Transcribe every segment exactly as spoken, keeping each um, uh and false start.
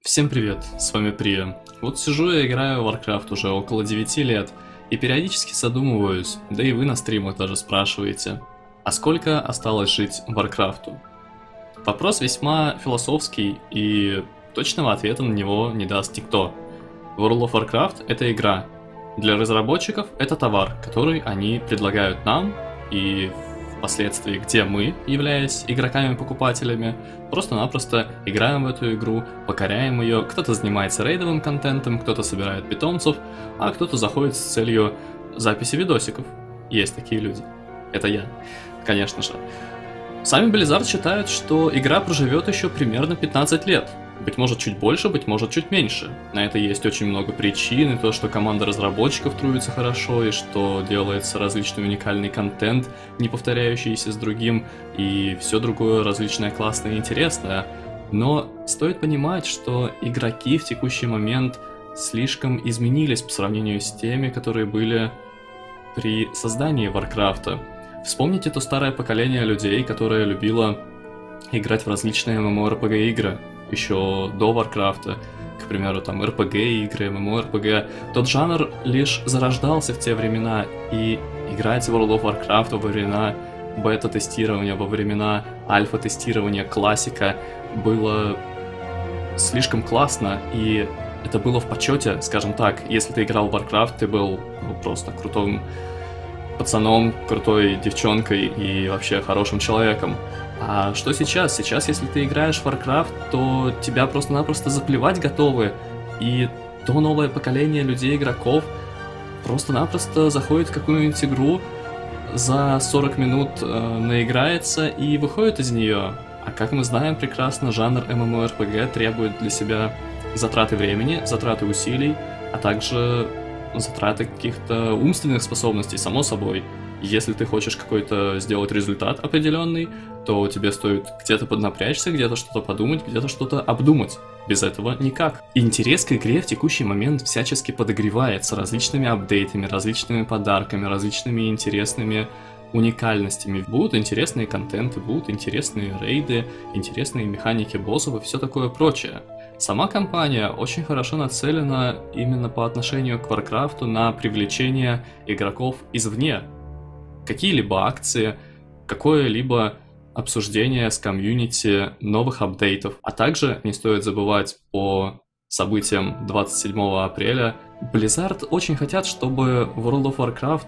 Всем привет, с вами Прия. Вот сижу и играю в Warcraft уже около девяти лет, и периодически задумываюсь, да и вы на стримах даже спрашиваете, а сколько осталось жить Warcraft'у? Вопрос весьма философский, и точного ответа на него не даст никто. World of Warcraft — это игра. Для разработчиков это товар, который они предлагают нам, и впоследствии, где мы, являясь игроками-покупателями, просто-напросто играем в эту игру, покоряем ее, кто-то занимается рейдовым контентом, кто-то собирает питомцев, а кто-то заходит с целью записи видосиков. Есть такие люди. Это я, конечно же. Сами Blizzard считают, что игра проживет еще примерно пятнадцать лет. Быть может чуть больше, быть может чуть меньше. На это есть очень много причин, и то, что команда разработчиков трудится хорошо, и что делается различный уникальный контент, не повторяющийся с другим, и все другое различное классное и интересное. Но стоит понимать, что игроки в текущий момент слишком изменились по сравнению с теми, которые были при создании Варкрафта. Вспомните то старое поколение людей, которое любило играть в различные MMORPG игры еще до Варкрафта, к примеру, там эр пи джи-игры, MMORPG. Тот жанр лишь зарождался в те времена, и играть в World of Warcraft во времена бета-тестирования, во времена альфа-тестирования, классика, было слишком классно, и это было в почете, скажем так. Если ты играл в Warcraft, ты был ну, просто крутым пацаном, крутой девчонкой и вообще хорошим человеком. А что сейчас? Сейчас, если ты играешь в Warcraft, то тебя просто-напросто заплевать готовы, и то новое поколение людей-игроков просто-напросто заходит в какую-нибудь игру, за сорок минут э, наиграется и выходит из нее. А как мы знаем прекрасно, жанр MMORPG требует для себя затраты времени, затраты усилий, а также затраты каких-то умственных способностей, само собой. Если ты хочешь какой-то сделать результат определенный, то тебе стоит где-то поднапрячься, где-то что-то подумать, где-то что-то обдумать. Без этого никак. Интерес к игре в текущий момент всячески подогревается различными апдейтами, различными подарками, различными интересными уникальностями. Будут интересные контенты, будут интересные рейды, интересные механики боссов и все такое прочее. Сама компания очень хорошо нацелена именно по отношению к Warcraft на привлечение игроков извне. Какие-либо акции, какое-либо обсуждение с комьюнити новых апдейтов. А также не стоит забывать по событиям двадцать седьмого апреля. Blizzard очень хотят, чтобы World of Warcraft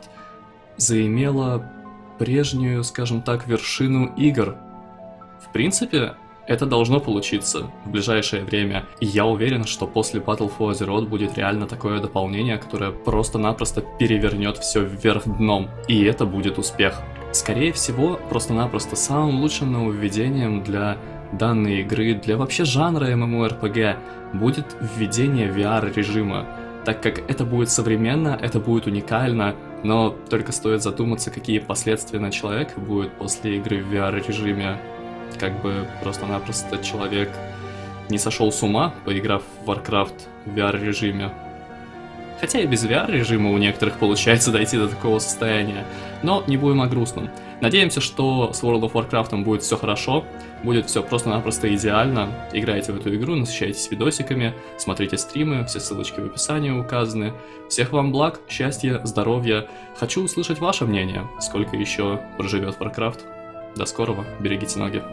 заимела прежнюю, скажем так, вершину игр. В принципе, это должно получиться в ближайшее время, и я уверен, что после Battle for Azeroth будет реально такое дополнение, которое просто-напросто перевернет все вверх дном, и это будет успех. Скорее всего, просто-напросто самым лучшим нововведением для данной игры, для вообще жанра MMORPG, будет введение ви ар-режима, так как это будет современно, это будет уникально, но только стоит задуматься, какие последствия на человека будут после игры в ви ар-режиме. Как бы просто-напросто человек не сошел с ума, поиграв в Warcraft в ви ар-режиме. Хотя и без ви ар-режима у некоторых получается дойти до такого состояния. Но не будем о грустном. Надеемся, что с World of Warcraft будет все хорошо, будет все просто-напросто идеально. Играйте в эту игру, насыщайтесь видосиками, смотрите стримы, все ссылочки в описании указаны. Всех вам благ, счастья, здоровья. Хочу услышать ваше мнение, сколько еще проживет Warcraft. До скорого, берегите ноги.